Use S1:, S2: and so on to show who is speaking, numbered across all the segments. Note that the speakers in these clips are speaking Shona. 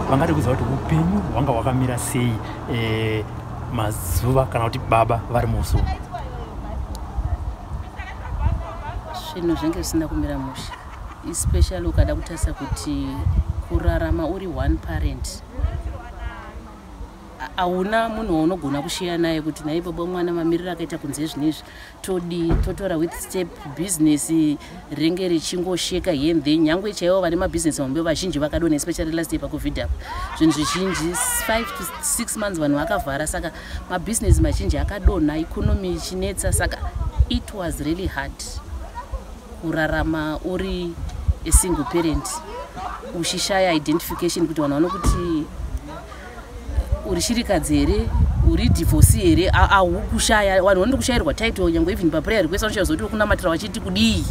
S1: vangade kuziva kuti upenyu hwanga hwakamira sei mazuva kana kuti baba vari musuwo.
S2: Zvinhu zvinge zvisina kumira mushe, especially ukada kutarisa kuti kurarama uri one parent hauna munhu waunogona kushiya naye kuti naye baba mwana mamiriro akaita kunze zvinezvi totora with step business ringe richingosheka here then nyangwe chaivo vane mabhizinesi mambe vazhinji vakadona especially last year pacovid up zvinhu zvizhinji 5 to 6 months vanhu vakavhara saka mabhizinesi mazhinji akadona ikonomi ichinetsa saka it was really hard kurarama uri a single parent uchishaya identification kuti vanhu vanokuti uri shirikadzi here uri divorce here aukushaya vanhu vanokushayirwa title nyangwe even paprayer request vanoshaya kuti kunamatira vachiti kudii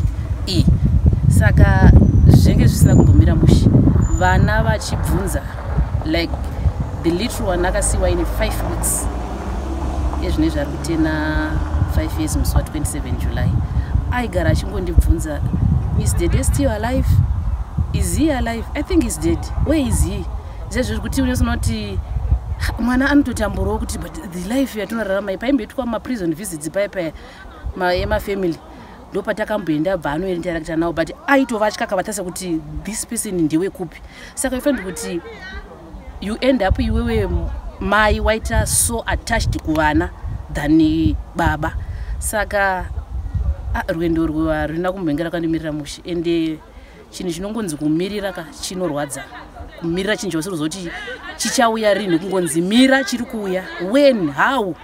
S2: saka zvenge zvisina kumbomira mushe vana vachibvunza like the little one akasiwa in 5 weeks ezvinezvi ari kutena 5 years musi wa27 July aigara achingondibvunza is Dede still alive? Is he alive? I think he's dead. Where is he? Zvezvo kuti unosinoti mwana anototamburawo kuti but the life yatinorarama paimboitwa maprison visits paya emafamily ndopatakamboenda bva anointerakta nawo but aitova achikakavatasa kuti this person ndiwe kupi saka ifanira kuti you end up iwewe mai waita so attached kuvana than baba saka rwendo rwina kumbengera kandimirira mushe ende chinhu chinongonzi kumirira chinorwadza kumirira chinhu chausiruza kuti chichauya rini kungonzi mira chiri kuuya when how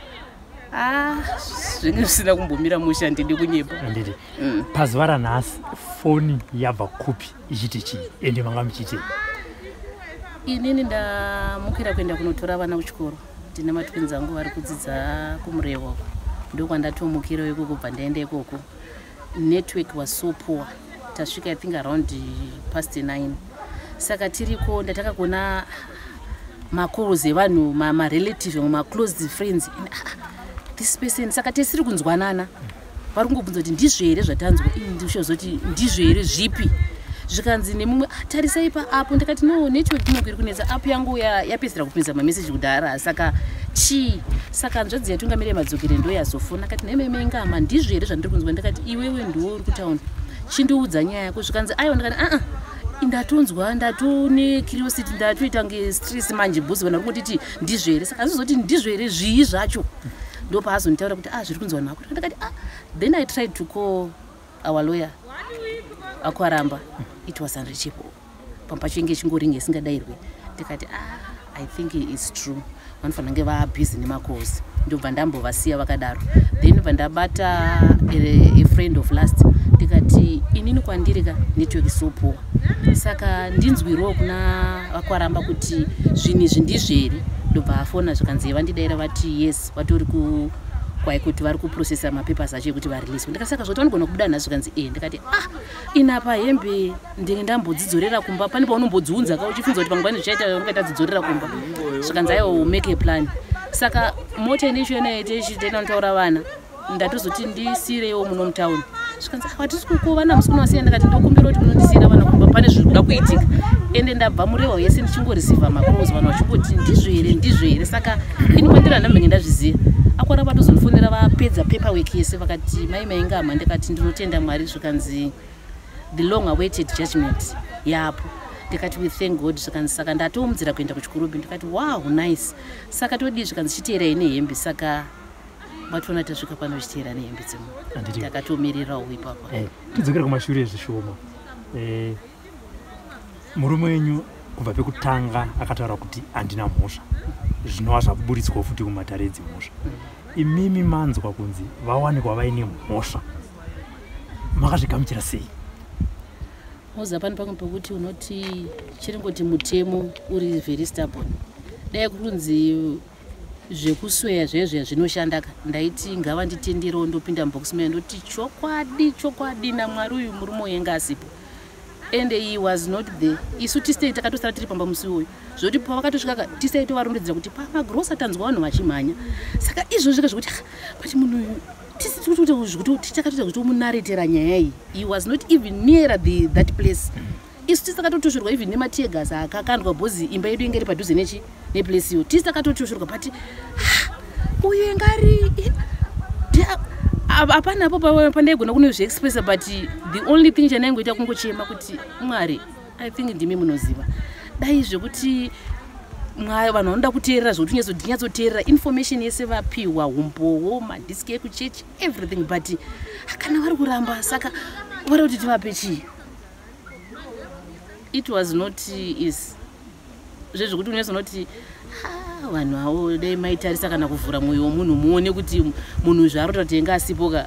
S2: zvenge zvisina kumbomira mushe handidi kunyepa
S1: handidi pazuva ranhasi foni yabva kupi ichiti chii ende manga muchiti
S2: inini ndamukira kuenda kunotora vana kuchikoro ndine matwinzi angu vari kudzidza kumurewo ndokwandatomukira ikoko bva ndaenda ikoko network was so poor tasvika I think around past 9 saka tiriko ndatakagona macalls evanhu marelative maclose friends this person saka tesiri kunzwanana vari kungobvunza kuti ndizvo here zvatanzwa ndizvozoti ndizvo here zvipi zvikanzi nemumwe tarisai paapo ndakati no network inongo iri kunetsa app yangu yapedzera kupinza mameseji kudhara saka saka nzvadzi yatungamirira madzokere ndo yazofona akati nememengama ndizvo here zvandiri kunzwa ndakati iwewe ndiwo uri kutaura chindiudza nyaya yako zvikanzi aiwa ndakati ndatonzwa ndatone curiosity ndatoita nge stress manje bhuzi vanhu vari kutiti ndizvo here saka azvizoti ndizvo here zvii zvacho ndopaazonditaura kuti zviri kunzwa nako ndakati then I tried to call our lawyer akwaramba it was unreachable pampachinge chingoringe isingadayirwe ndikati I think it's true vanofanira kunge vabhizi nemacalls ndobva ndambovasiya vakadaro then bva ndabata a friend of last ndikati inini kwandirika network sopoa saka ndinzwirowo kuna vakwaramba kuti zvinhu izvi ndizvo here ndobva afona zvikanzi vandidayira vati yes vatori kwaikuti vari kuprocessa mapapers acho ekuti varilise ndikasaka zvoti vanogona kubuda nazvo zvikanzi ndikati inapa hembe ndenge ndambodzidzorera kumba pane paunombodziunza ka uchifunza kuti pangwani zvichaita ungaita dzidzorera kumba zvikanzi aiwa make a plan saka mota ineisho yenaite ichitenda ntaura vana ndatozoti ndisiyirewo muno mutauni zvikanzi watisi kukuvana musi kunowasiya ndakati ndokumbira kuti munondisiyira vana kumba pane zviri kuda kuitika ende ndabva murewa yese ndichingorisiva macalls vanhu vachingoti ndizvo here saka ini kwandira ndambenge ndazviziva akwara vatozondifonera vapedza paperwork yese vakati mai maingama ndikati ndinotenda Mwari zvikanzi the long awaited judgment yapo ndikati we thank God zvikanzi saka ndatomudzira kuenda kuchikurubi ndikati wow nice saka todii zvikanzi chiteerai nehembe saka vatona tasvika pano vichiteera nehembe dzimwe takatomirirawo ipapa
S1: tidzokera kumashure zvishoma murume wenyu kubva pekutanga akataura kuti handina mhosva zvinova zvaburitswa futi kumatare dzimhosva imimi manzwa kunzi vawanikwa vaine mhosva makazvigamuchira sei
S2: moza pano pamwe pekuti unoti chiringoti mutemo uri very stubborn dai kunzi zvekusweya zvezvo zvinoshandaka ndaiti ngava nditenderawo ndopinda mubox maya ndoti chokwadi naMwari uyu murume wenga asipo and he was not there isu tisitei takatosara tiri pamba musi uyu zvoti pavakatosvika tisitei tovarondedzera kuti pamagrosa tanzwa vanhu vachimhanya saka izvo zvika zvokuti pati munhu uyu tichakatoita kuti umunaretera nyaya iyi he was not even near that place isu tisakatotoshorwa even nemategas akakandwa bhozi imba yedu ingeri padhuze neplace iyo tisakatotoshorwa but uyu ngari hapana apo pandaigona kunozviexpressa but the only thing chandaingoita kungochema kuti Mwari I think ndimi munoziva dai zvekuti vanhu vanoda kuteerera zvokuti tinyatsoteerera information yese vapiwa umbowo madhiski ekuchechi everything but kana vari kuramba saka vari kuti tivape chii. It was not is zvezvokuti unozonoti vanhu avo dai maitarisa kana kuvhura mwoyo womunhu muone kuti munhu zvaarota kuti enga asipoka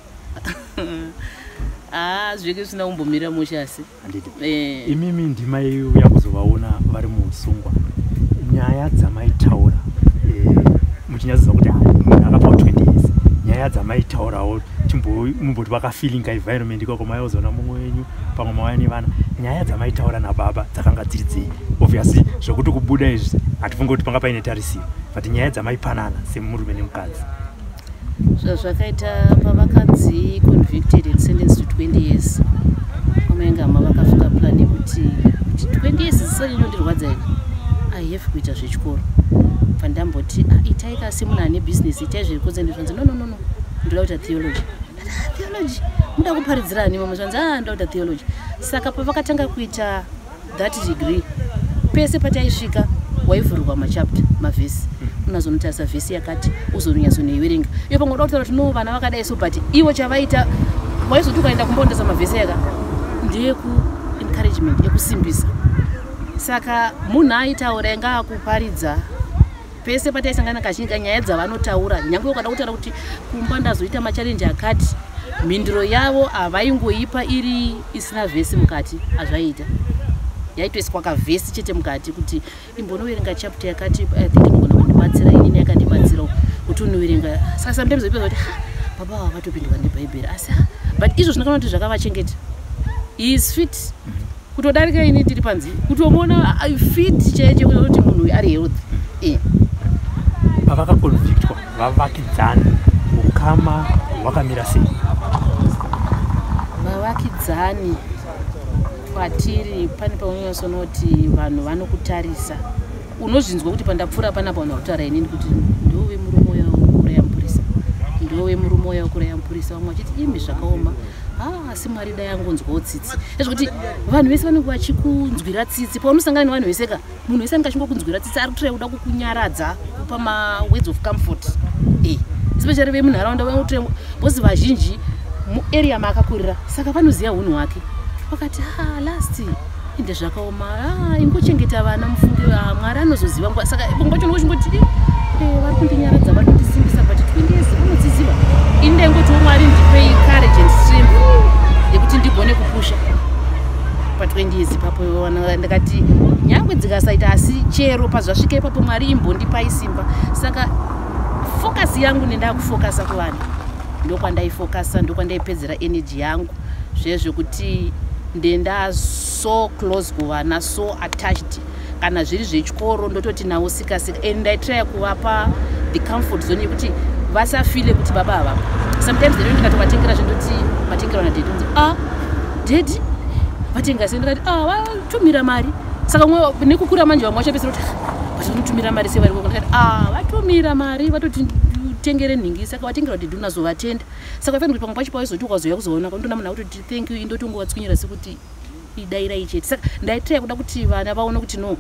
S2: zveke zvisina kumbomira musha asi
S1: imimi ndima yauya kuzovaona vari musungwa nyaya dzamaitaura muchinyadzisa kuti munhu akapa 20 years nyaya dzamaitaurawo mumboti vakafeelinga environment ikako maiozona mumwe wenyu pamwe mauya nevana nyaya dzamaitaura nababa dzakanga dziri dzei obviously zvokuti kubuda izvi hatifunge kuti panga paine tarisiro but nyaya dzamaipanana semurume nemukadzi
S2: zvakaita pavakadzi convicted and sentenced to 20 years amaengama vakafunga plan yekuti 20 years zisanyondirwadza here I have kuita zvechikoro pandamboti itai kasi munhu ane business itai zvekonzendezvanzi no ndoda kuita theology muda kuparidzira ani mamwe zvanzi ndoda kuita theology saka pavakatanga kuita that degree pese pataisvika waivhurwa machapter mavhesi unazonotarisa vhesi yakati uzonyazonoiverenga iyo pamwe uda kutaura kuti no vana vakadai so but iwo chavaita waizoti ukaenda kumboondesa mavhesi yaka ndeyekuencouragement yekusimbisa saka munhu aitaura anga akuparidza pese pataisangana kazhinji kanyaya dzavanotaura nyange ukada kutaura kuti kumba ndazoita machallenji akati mhinduro yavo havaingoipa iri isina vhesi mukati azvaita yaitoiswa kavhesi chete mukati kuti imbonoverenga chapter yakati I think inogona kundibatsira inini yakandibatsirawo kuti unoverenga saka sometimes ipeza kuti baba vakatopindwa nebhaibheri asi but izvo zvinokana kuti zvakavachengeta he is fit kutodarika ini tiri panzi kutomona fit chaiche kuti munhu ari healthy
S1: pavakakonvictwa vavakidzani ukama hwakamira sei
S2: vavakidzani kwatiri pane paunonyasonoti vanhu vanokutarisa unozvinzwa kuti pandapfuura panapa vanhu vakutaura inini kuti ndove murume uya wekuuraya mupurisa ndove murume uya wekuuraya mupurisa vamwe vachiti imi zvakaoma asi Mwari dai angonzwawo tsitsi ezvokuti vanhu vese vanenge vachikunzwira tsitsi paunosangana nevanhu veseka munhu wese anenge achingokunzwira tsitsi ari kutorai kuda kukunyaradza kupa mawords of comfort especially vemunharaunda bosi vazhinji muarea maakakurira saka vanoziva unhu hwake vakati last ende zvakaoma ingochengeta vana mufungi Mwari anozoziva saka ngwachona kuchingoti vari kundinyaradza vari kundisimbisa but 20 years unodziziva ini ndaingotiwo Mwari ndipei courage and strength yekuti ndigone kupusha pa20 years ipapo ndakati nyangwe dzikasaita asi chero pazvasvika ipapo Mwari imbondipai simba saka focus yangu nendakufokasa kuvanhu ndokwandaifokasa ndokwandaipedzera energy yangu zvezvekuti ndenda so close kuvana so attached kana zviri zvechikoro ndototi nawo sikasika and ndaitry kuvapa the comfort zone yekuti vasafile kuti baba ava sometimes ndino ndikatovatengera zvindoti vatengerwa nadhedi unzi dhedi vatenga sei ndikati vatumira mari saka nekukura manje vamwe vachapesera kuti vanotumira mari sei vari ndikati vatumira mari vatoti tengere nhingi saka vatengerwa dhedi unazovatenda saka fanira kuti pamwe pacho paizoti ukazouya kuzoona ndona munhu akutoti thank you indoti ungovatswinyira sekuti idairai chete saka ndaitrai kuda kuti vana vaone kuti no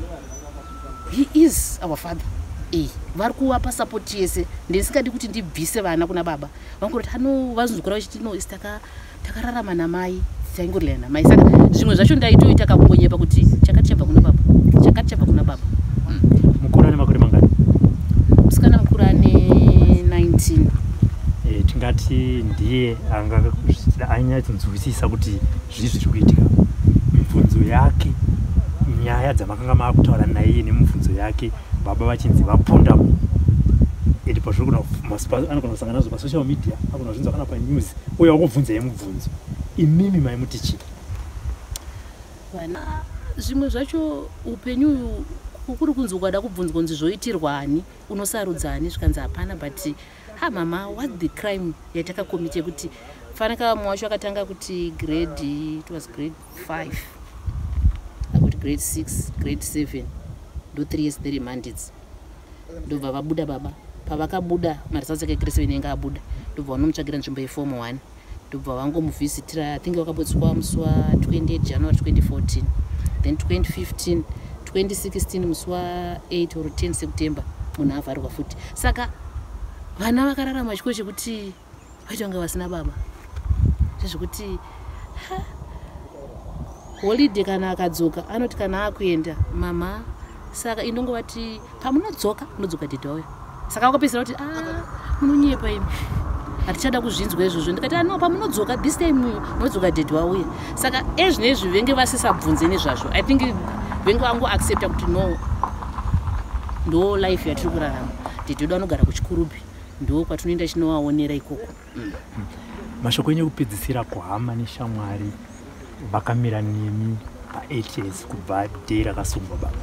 S2: he is our father vari kuvapa support yese ndisingadi kuti ndibvise vana kuna baba vangoti vazonzwikura vachiti no isi takararama namai taingorila namai saka zvimwe zvacho ndaitoita kakungonyepa kuti chakati chabva kuna baba
S1: mukuru ane makore mangani
S2: musikana mukuru ane 19
S1: tingati ndiye anyatsinzwisisa kuti zvii zviri kuitika mibvunzo yake nyaya dzamakanga maakutaura naye nemibvunzo yake baba vachinzi vapondamo ende pazviri anogona kusangana nazvo pasocial media agona kuzvinzwa kana panews uye wakubvunza yemubvunzo imimi maimuti chii
S2: zvimwe zvacho upenyu kuri kunzi ukada kubvunzwa kunzi zvoitirwani unosarudzani zvikanzi hapana but mama what the crime yatakakomite yekuti fanaka mumwe wacho akatanga kuti it was grade 5 grade 6 grade 7 ndo 3 years the mandates ndobva vabuda baba pavakabuda marisasi ake grade 7 yenga abuda ndobva vanomutsvagira nzvimbo yeform 1 ndobva vangomuvisitira I think wakabotswa musi wa 28 January 2014 then 2015 2016 musi wa 8 or 10 September munhu avharwa futi saka vana vakararama chiko chekuti vaitonga vasina baba zvezvekuti holiday kana akadzoka anoti kana akuenda mama saka inongovati pamunodzoka munodzoka dhedha uyo saka vakapedzisira kuti munonyepa imi hatichada kuzvinzwa izvozvo ndikati no pamunodzoka this time munodzoka dhedha wauya saka ezvinezvi venge vasisabvunze nezvazvo I think venge vangoaccepta kuti no ndo life yatiri kurarama dhedha vanogara kuchikurubi ndo kwatinoenda chinovaonera ikoko
S1: mashoko enyu ekupedzisira kuhama neshamwari vakamira nemi pa8 years kubva dhei rakasungwa baba.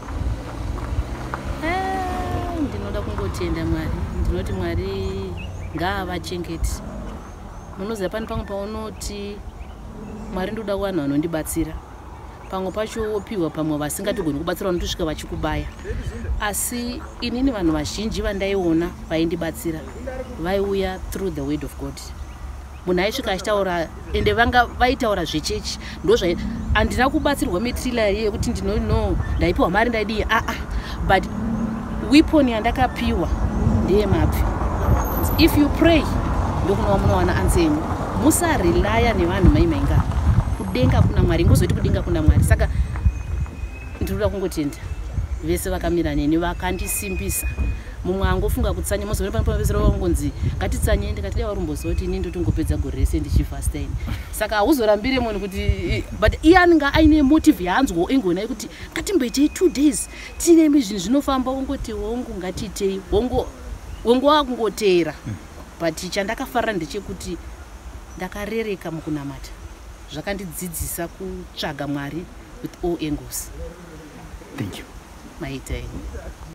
S2: Ndinoda kungotenda Mwari, ndinoti Mwari ngaavachengeti. Munoziva pani pamwe paunoti Mwari ndoda kuvanhu vanondibatsira, pamwe pacho wopiwa pamwe vasingatigoni kubatsira vanotosvika vachikubaya, asi inini vanhu vazhinji vandaiona vaindibatsira vaiuya through the word of God. Munhu aisvika achitaura ende vanga vaitaura zvechechi ndozva handina kubatsirwa metrila yekuti ndinono ndaipiwa mari ndaidii but weapon yandakapiwa ndeyemabvi. If you pray ndokunova munowana answer yenyu. Musarelaya nevanhu mainga kudenga kuna Mwari ngozoti kudenga kuna Mwari. Saka ndinoda kungotenda vese vakamira neni vakandisimbisa. Mumwe angofunga kutsanya mozovera pano pavesera vangonzi ngatitsanye ndikati warumboziva kuti ini ndotongopedza gore rese ndichifasta ini. Saka hauzorambire munhu kuti but iye anenge aine motive yaanzwa engona yekuti ngatimboitei 2 days tine zvinhu zvinofamba ongoti hongu ngatiitei hongu wakungoteera but chandakafarira ndechekuti ndakarereka mukunamata zvakandidzidzisa kutsvaga Mwari with all angles.
S1: Thank you.
S2: Maita